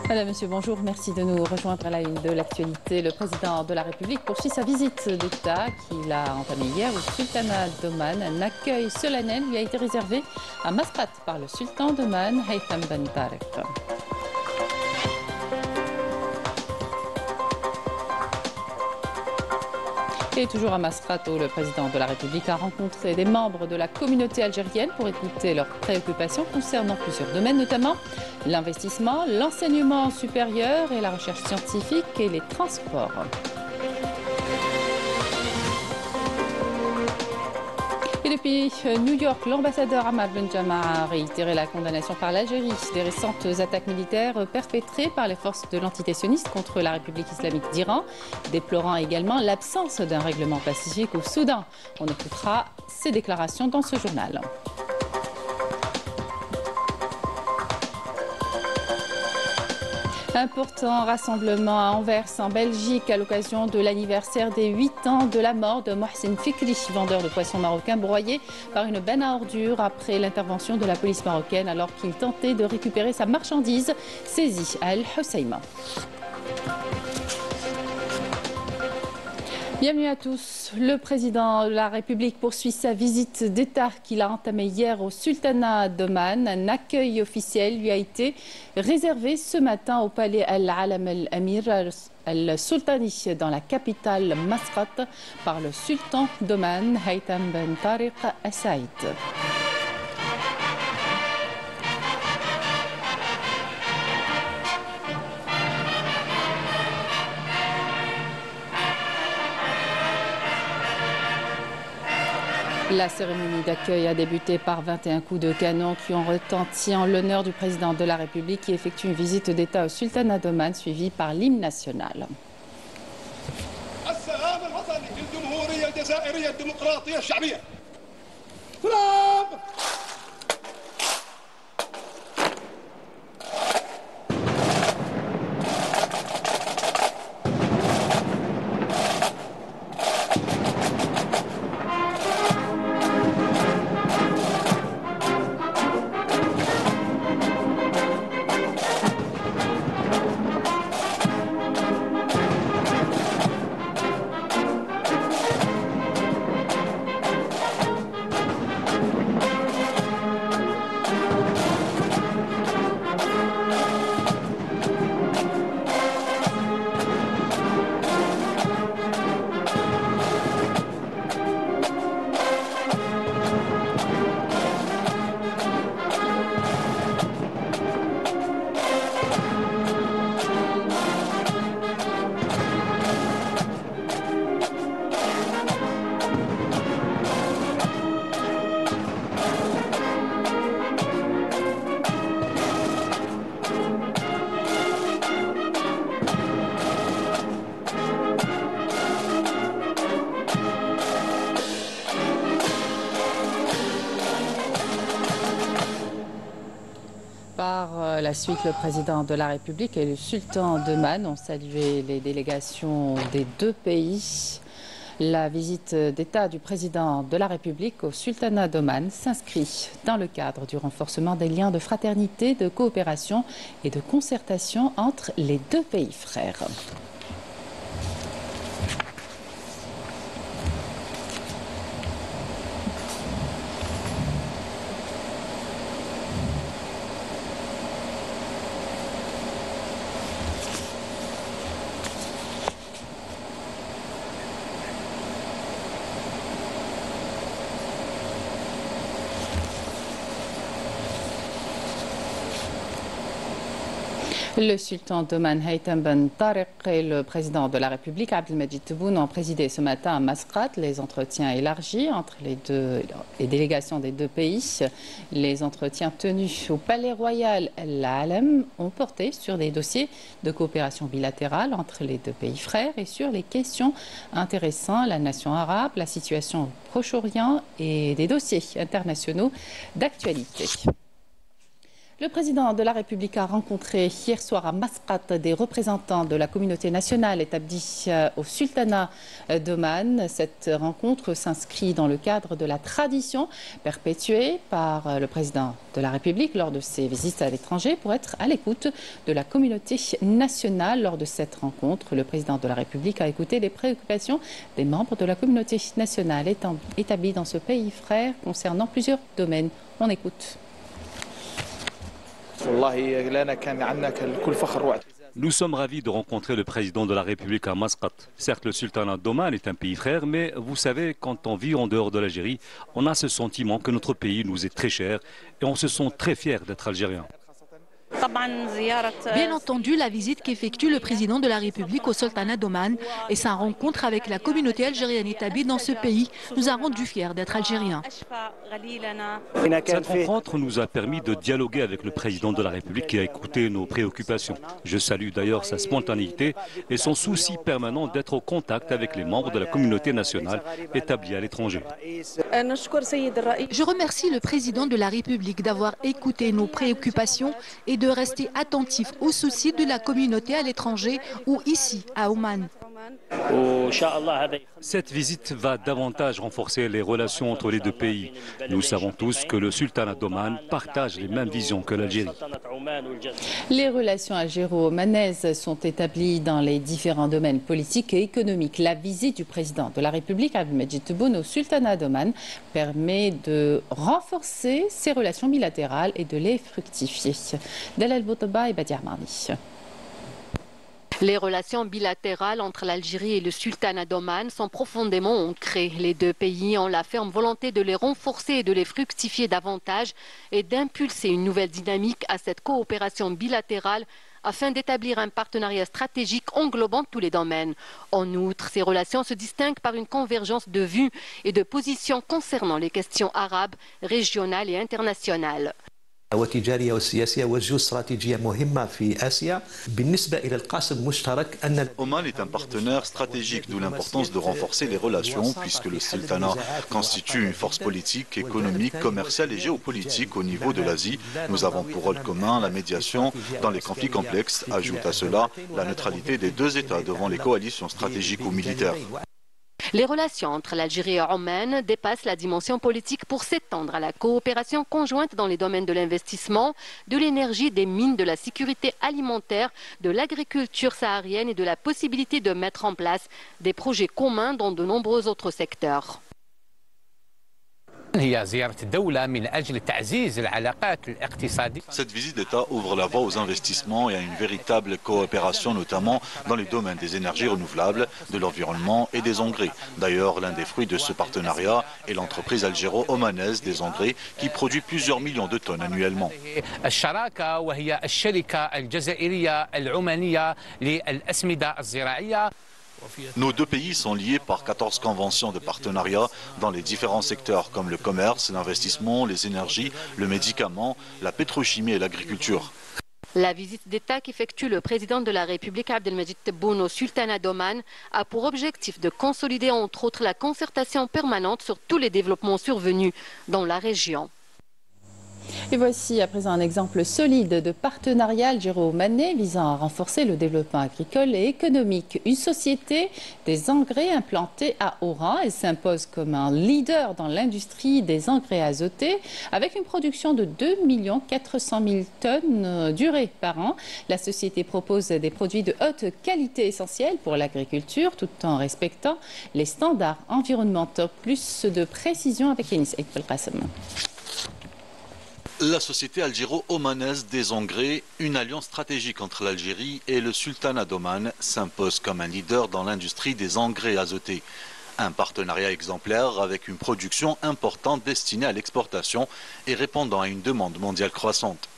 Madame, Monsieur, bonjour. Merci de nous rejoindre à la une de l'actualité. Le président de la République poursuit sa visite d'État qu'il a entamée hier au Sultanat d'Oman. Un accueil solennel lui a été réservé à Masqat par le sultan d'Oman, Haytham Ben Tariq. Et toujours à Masqat, où le président de la République a rencontré des membres de la communauté algérienne pour écouter leurs préoccupations concernant plusieurs domaines, notamment l'investissement, l'enseignement supérieur et la recherche scientifique et les transports. Et depuis New York, l'ambassadeur Ahmad Ben Jama a réitéré la condamnation par l'Algérie des récentes attaques militaires perpétrées par les forces de l'entité sioniste contre la République islamique d'Iran, déplorant également l'absence d'un règlement pacifique au Soudan. On écoutera ces déclarations dans ce journal. Important rassemblement à Anvers, en Belgique, à l'occasion de l'anniversaire des 8 ans de la mort de Mohsen Fikri, vendeur de poissons marocain broyé par une benne à ordures après l'intervention de la police marocaine alors qu'il tentait de récupérer sa marchandise saisie à El Hoceima. Bienvenue à tous. Le président de la République poursuit sa visite d'État qu'il a entamée hier au Sultanat d'Oman. Un accueil officiel lui a été réservé ce matin au palais Al-Alam Al-Amir Al-Sultani dans la capitale Masqat par le sultan d'Oman, Haytham Ben Tariq Al-Saïd. La cérémonie d'accueil a débuté par 21 coups de canon qui ont retenti en l'honneur du président de la République qui effectue une visite d'État au Sultanat d'Oman suivie par l'hymne national. Par la suite, le président de la République et le sultan d'Oman ont salué les délégations des deux pays. La visite d'État du président de la République au sultanat d'Oman s'inscrit dans le cadre du renforcement des liens de fraternité, de coopération et de concertation entre les deux pays frères. Le sultan d'Oman, Haytham Ben Tariq, et le président de la République, Abdelmajid Tebboune, ont présidé ce matin à Masqat les entretiens élargis entre les délégations des deux pays. Les entretiens tenus au Palais Royal Al-Alam ont porté sur des dossiers de coopération bilatérale entre les deux pays frères et sur les questions intéressant la nation arabe, la situation au Proche-Orient et des dossiers internationaux d'actualité. Le président de la République a rencontré hier soir à Masqat des représentants de la communauté nationale établie au Sultanat d'Oman. Cette rencontre s'inscrit dans le cadre de la tradition perpétuée par le président de la République lors de ses visites à l'étranger pour être à l'écoute de la communauté nationale. Lors de cette rencontre, le président de la République a écouté les préoccupations des membres de la communauté nationale établie dans ce pays frère concernant plusieurs domaines. On écoute. Nous sommes ravis de rencontrer le président de la République à Masqat. Certes, le sultanat d'Oman est un pays frère, mais vous savez, quand on vit en dehors de l'Algérie, on a ce sentiment que notre pays nous est très cher et on se sent très fier d'être algérien. Bien entendu, la visite qu'effectue le président de la République au Sultanat d'Oman et sa rencontre avec la communauté algérienne établie dans ce pays nous a rendus fiers d'être algériens. Cette rencontre nous a permis de dialoguer avec le président de la République qui a écouté nos préoccupations. Je salue d'ailleurs sa spontanéité et son souci permanent d'être au contact avec les membres de la communauté nationale établie à l'étranger. Je remercie le président de la République d'avoir écouté nos préoccupations et de rester attentif aux soucis de la communauté à l'étranger ou ici, à Oman. Cette visite va davantage renforcer les relations entre les deux pays. Nous savons tous que le sultanat d'Oman partage les mêmes visions que l'Algérie. Les relations algéro-omanaises sont établies dans les différents domaines politiques et économiques. La visite du président de la République, Abdelmajid Tebboune, au sultanat d'Oman permet de renforcer ces relations bilatérales et de les fructifier. Dalal Boutaba et Badia Marni. Les relations bilatérales entre l'Algérie et le sultanat d'Oman sont profondément ancrées. Les deux pays ont la ferme volonté de les renforcer et de les fructifier davantage et d'impulser une nouvelle dynamique à cette coopération bilatérale afin d'établir un partenariat stratégique englobant tous les domaines. En outre, ces relations se distinguent par une convergence de vues et de positions concernant les questions arabes, régionales et internationales. والتجارية والسياسية والجيوستراتيجية مهمة في آسيا بالنسبة إلى القاسم مشترك أن Oman est un partenaire stratégique, d'où l'importance de renforcer les relations puisque le sultanat constitue une force politique, économique, commerciale et géopolitique au niveau de l'Asie. Nous avons pour rôle commun la médiation dans les conflits complexes. Ajoute à cela la neutralité des deux États devant les coalitions stratégiques ou militaires. Les relations entre l'Algérie et Oman dépassent la dimension politique pour s'étendre à la coopération conjointe dans les domaines de l'investissement, de l'énergie, des mines, de la sécurité alimentaire, de l'agriculture saharienne et de la possibilité de mettre en place des projets communs dans de nombreux autres secteurs. Cette visite d'État ouvre la voie aux investissements et à une véritable coopération, notamment dans les domaines des énergies renouvelables, de l'environnement et des engrais. D'ailleurs, l'un des fruits de ce partenariat est l'entreprise algéro-omanaise des engrais qui produit plusieurs millions de tonnes annuellement. Nos deux pays sont liés par 14 conventions de partenariat dans les différents secteurs comme le commerce, l'investissement, les énergies, le médicament, la pétrochimie et l'agriculture. La visite d'État qu'effectue le président de la République Abdelmajid Tebboune au sultanat d'Oman a pour objectif de consolider entre autres la concertation permanente sur tous les développements survenus dans la région. Et voici à présent un exemple solide de partenariat algéro-omanais visant à renforcer le développement agricole et économique. Une société des engrais implantée à Oran, elle s'impose comme un leader dans l'industrie des engrais azotés avec une production de 2 400 000 tonnes durées par an. La société propose des produits de haute qualité essentiels pour l'agriculture tout en respectant les standards environnementaux. Plus de précision avec Enis Belkacem. La société algéro-omanaise des engrais, une alliance stratégique entre l'Algérie et le sultanat d'Oman, s'impose comme un leader dans l'industrie des engrais azotés. Un partenariat exemplaire avec une production importante destinée à l'exportation et répondant à une demande mondiale croissante.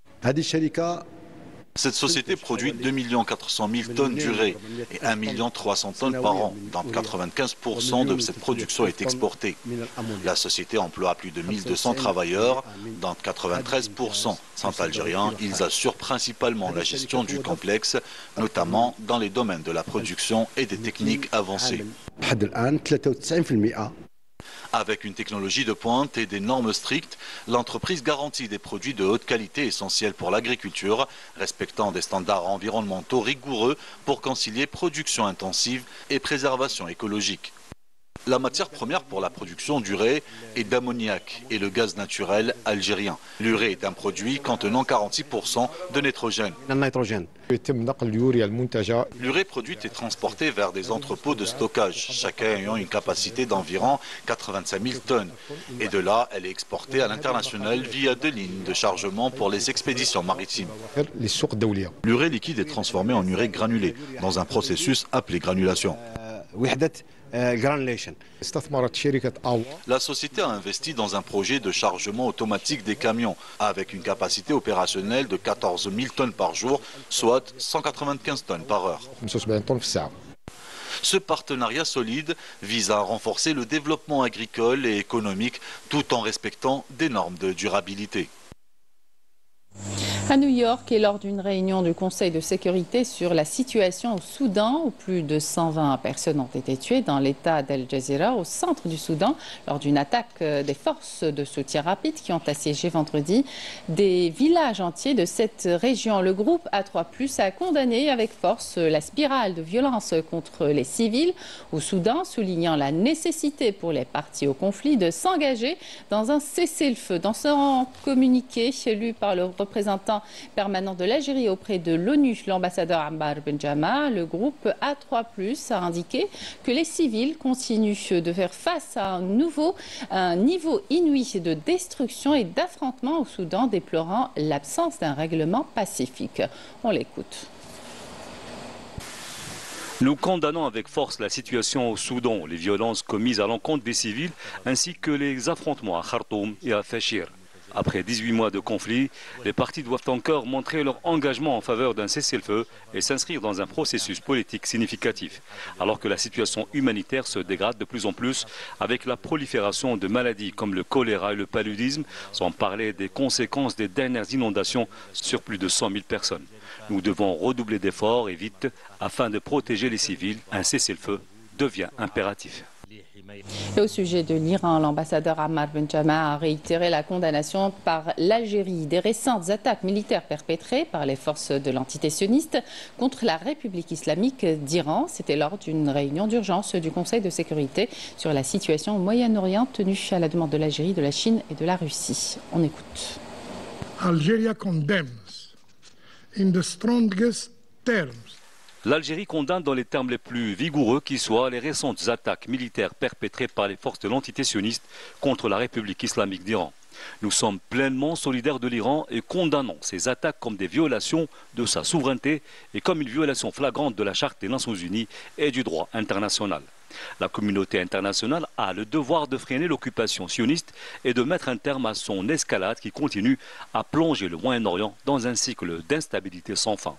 Cette société produit 2 400 000 tonnes d'urée et 1 300 000 tonnes par an, dont 95% de cette production est exportée. La société emploie plus de 1200 travailleurs, dont 93% sont algériens. Ils assurent principalement la gestion du complexe, notamment dans les domaines de la production et des techniques avancées. Avec une technologie de pointe et des normes strictes, l'entreprise garantit des produits de haute qualité essentiels pour l'agriculture, respectant des standards environnementaux rigoureux pour concilier production intensive et préservation écologique. La matière première pour la production d'urée est d'ammoniac et le gaz naturel algérien. L'urée est un produit contenant 46% de nitrogène. L'urée produite est transportée vers des entrepôts de stockage, chacun ayant une capacité d'environ 85 000 tonnes. Et de là, elle est exportée à l'international via deux lignes de chargement pour les expéditions maritimes. L'urée liquide est transformée en urée granulée dans un processus appelé granulation. La société a investi dans un projet de chargement automatique des camions avec une capacité opérationnelle de 14 000 tonnes par jour, soit 195 tonnes par heure. Ce partenariat solide vise à renforcer le développement agricole et économique tout en respectant des normes de durabilité. À New York et lors d'une réunion du Conseil de sécurité sur la situation au Soudan, où plus de 120 personnes ont été tuées dans l'État d'El Jazira, au centre du Soudan, lors d'une attaque des forces de soutien rapide qui ont assiégé vendredi des villages entiers de cette région. Le groupe A3+, a condamné avec force la spirale de violence contre les civils au Soudan, soulignant la nécessité pour les parties au conflit de s'engager dans un cessez-le-feu. Dans son communiqué lu par le représentant permanent de l'Algérie auprès de l'ONU, l'ambassadeur Ammar Benjama, le groupe A3+, a indiqué que les civils continuent de faire face à un niveau inouï de destruction et d'affrontement au Soudan, déplorant l'absence d'un règlement pacifique. On l'écoute. Nous condamnons avec force la situation au Soudan, les violences commises à l'encontre des civils, ainsi que les affrontements à Khartoum et à Fashir. Après 18 mois de conflit, les parties doivent encore montrer leur engagement en faveur d'un cessez-le-feu et s'inscrire dans un processus politique significatif. Alors que la situation humanitaire se dégrade de plus en plus avec la prolifération de maladies comme le choléra et le paludisme, sans parler des conséquences des dernières inondations sur plus de 100 000 personnes. Nous devons redoubler d'efforts et vite afin de protéger les civils. Un cessez-le-feu devient impératif. Et au sujet de l'Iran, l'ambassadeur Ammar Benjama a réitéré la condamnation par l'Algérie des récentes attaques militaires perpétrées par les forces de l'entité sioniste contre la République islamique d'Iran. C'était lors d'une réunion d'urgence du Conseil de sécurité sur la situation au Moyen-Orient tenue à la demande de l'Algérie, de la Chine et de la Russie. On écoute. Algeria condemns in the strongest terms. L'Algérie condamne dans les termes les plus vigoureux qui soient les récentes attaques militaires perpétrées par les forces de l'entité sioniste contre la République islamique d'Iran. Nous sommes pleinement solidaires de l'Iran et condamnons ces attaques comme des violations de sa souveraineté et comme une violation flagrante de la Charte des Nations Unies et du droit international. La communauté internationale a le devoir de freiner l'occupation sioniste et de mettre un terme à son escalade qui continue à plonger le Moyen-Orient dans un cycle d'instabilité sans fin.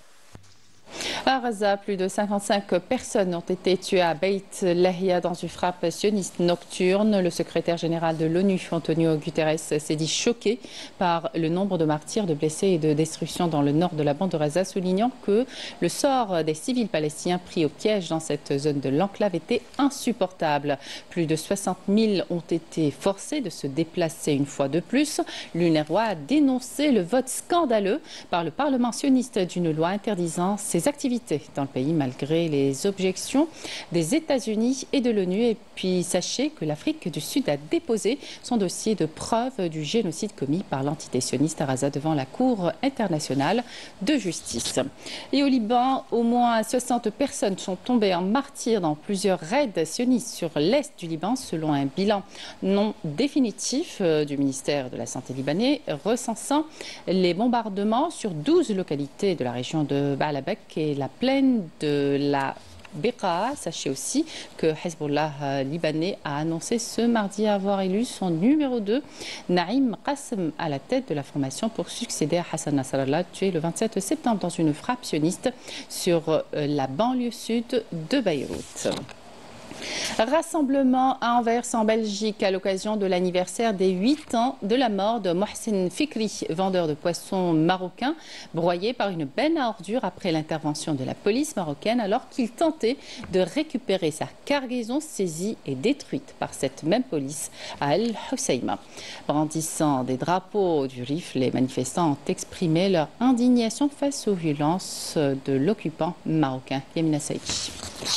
À Gaza, plus de 55 personnes ont été tuées à Beit Lahia dans une frappe sioniste nocturne. Le secrétaire général de l'ONU, Antonio Guterres, s'est dit choqué par le nombre de martyrs, de blessés et de destructions dans le nord de la bande de Gaza, soulignant que le sort des civils palestiniens pris au piège dans cette zone de l'enclave était insupportable. Plus de 60 000 ont été forcés de se déplacer une fois de plus. L'UNRWA a dénoncé le vote scandaleux par le Parlement sioniste d'une loi interdisant ces activités dans le pays malgré les objections des États-Unis et de l'ONU. Et puis sachez que l'Afrique du Sud a déposé son dossier de preuve du génocide commis par l'entité sioniste à Gaza devant la Cour internationale de justice. Et au Liban, au moins 60 personnes sont tombées en martyrs dans plusieurs raids sionistes sur l'est du Liban, selon un bilan non définitif du ministère de la Santé libanais, recensant les bombardements sur 12 localités de la région de Baalbek et la plaine de la Bekaa. Sachez aussi que Hezbollah libanais a annoncé ce mardi avoir élu son numéro 2, Naïm Qassem, à la tête de la formation pour succéder à Hassan Nasrallah, tué le 27 septembre dans une frappe sioniste sur la banlieue sud de Beyrouth. Rassemblement à Anvers en Belgique à l'occasion de l'anniversaire des 8 ans de la mort de Mohsen Fikri, vendeur de poissons marocain, broyé par une benne à ordures après l'intervention de la police marocaine alors qu'il tentait de récupérer sa cargaison saisie et détruite par cette même police à El Hoceima. Brandissant des drapeaux du RIF, les manifestants ont exprimé leur indignation face aux violences de l'occupant marocain. Yamina Saïki.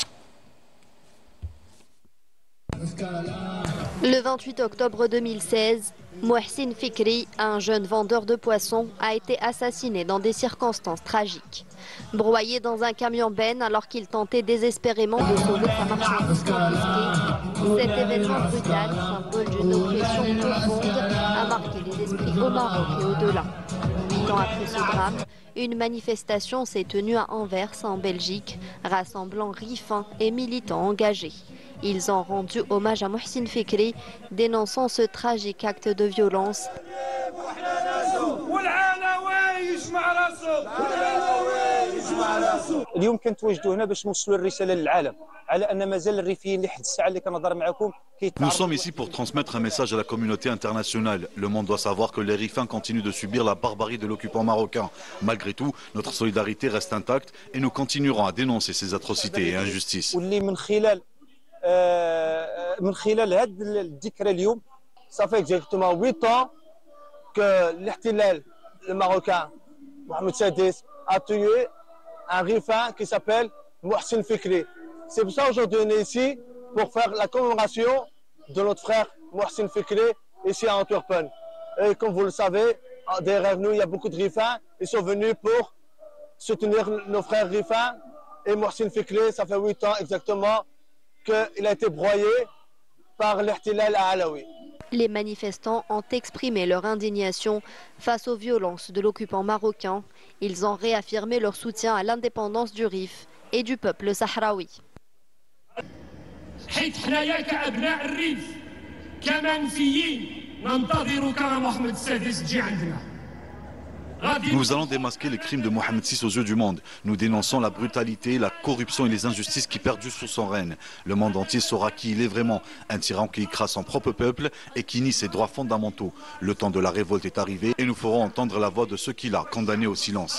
Le 28 octobre 2016, Mohsen Fikri, un jeune vendeur de poissons, a été assassiné dans des circonstances tragiques. Broyé dans un camion benne alors qu'il tentait désespérément de sauver sa marchandise confisquée, cet événement brutal, symbole d'une oppression profonde, a marqué les esprits au Maroc et au-delà. 8 ans après ce drame, une manifestation s'est tenue à Anvers, en Belgique, rassemblant riverains et militants engagés. Ils ont rendu hommage à Mohsen Fikri, dénonçant ce tragique acte de violence. Nous sommes ici pour transmettre un message à la communauté internationale. Le monde doit savoir que les rifins continuent de subir la barbarie de l'occupant marocain. Malgré tout, notre solidarité reste intacte et nous continuerons à dénoncer ces atrocités et injustices. من خلال هذه الذكرى اليوم صافي اكزاكتومون 8 ans que l'extérieur le marocain Mohamed Sadis a tué un rifin qui s'appelle Mohsen Fikri. C'est pour ça aujourd'hui on est ici pour faire la commémoration de notre frère Mohsen Fikri ici à Antwerpen. Et comme vous le savez, derrière nous il y a beaucoup de rifins. Ils sont venus pour soutenir nos frères rifins et Mohsen Fikri, ça fait 8 ans exactement qu'il a été broyé par l'ihtilal alaoui. Les manifestants ont exprimé leur indignation face aux violences de l'occupant marocain. Ils ont réaffirmé leur soutien à l'indépendance du RIF et du peuple sahraoui. Nous allons démasquer les crimes de Mohamed VI aux yeux du monde. Nous dénonçons la brutalité, la corruption et les injustices qui perdurent sous son règne. Le monde entier saura qui il est vraiment, un tyran qui écrase son propre peuple et qui nie ses droits fondamentaux. Le temps de la révolte est arrivé et nous ferons entendre la voix de ceux qui l'ont condamné au silence.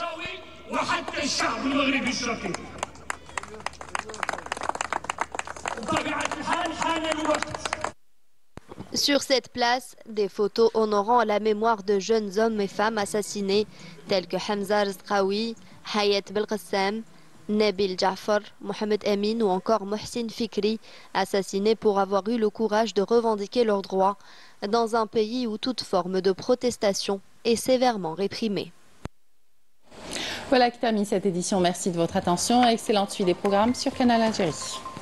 Sur cette place, des photos honorant la mémoire de jeunes hommes et femmes assassinés, tels que Hamza Rizqaoui, Hayat Belqassam, Nabil Jafar, Mohamed Amin ou encore Mohsen Fikri, assassinés pour avoir eu le courage de revendiquer leurs droits dans un pays où toute forme de protestation est sévèrement réprimée. Voilà qui termine cette édition. Merci de votre attention. Excellente suite des programmes sur Canal Algérie.